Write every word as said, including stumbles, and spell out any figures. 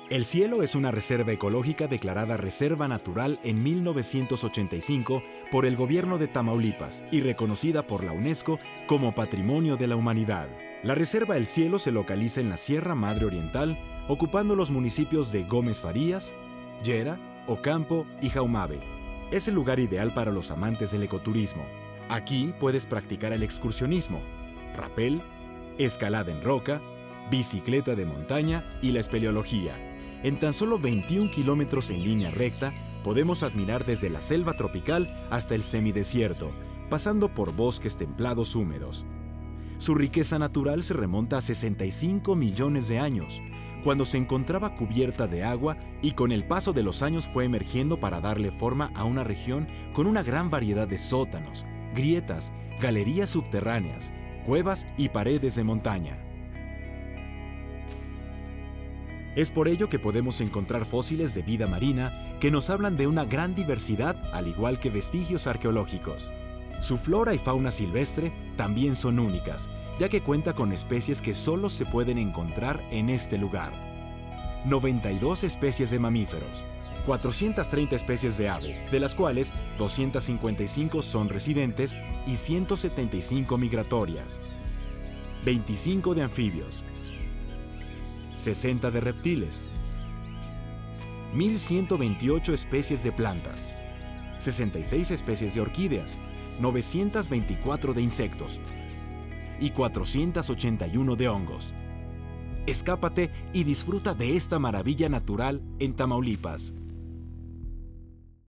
El Cielo es una reserva ecológica declarada Reserva Natural en mil novecientos ochenta y cinco por el gobierno de Tamaulipas y reconocida por la UNESCO como Patrimonio de la Humanidad. La Reserva El Cielo se localiza en la Sierra Madre Oriental, ocupando los municipios de Gómez Farías, Yera, Ocampo y Jaumabe. Es el lugar ideal para los amantes del ecoturismo. Aquí puedes practicar el excursionismo, rapel, escalada en roca, bicicleta de montaña y la espeleología. En tan solo veintiún kilómetros en línea recta, podemos admirar desde la selva tropical hasta el semidesierto, pasando por bosques templados húmedos. Su riqueza natural se remonta a sesenta y cinco millones de años, cuando se encontraba cubierta de agua y con el paso de los años fue emergiendo para darle forma a una región con una gran variedad de sótanos, grietas, galerías subterráneas, cuevas y paredes de montaña. Es por ello que podemos encontrar fósiles de vida marina que nos hablan de una gran diversidad, al igual que vestigios arqueológicos. Su flora y fauna silvestre también son únicas, ya que cuenta con especies que solo se pueden encontrar en este lugar. noventa y dos especies de mamíferos, cuatrocientas treinta especies de aves, de las cuales doscientas cincuenta y cinco son residentes y ciento setenta y cinco migratorias, veinticinco de anfibios, sesenta de reptiles, mil ciento veintiocho especies de plantas, sesenta y seis especies de orquídeas, novecientas veinticuatro de insectos y cuatrocientos ochenta y uno de hongos. Escápate y disfruta de esta maravilla natural en Tamaulipas.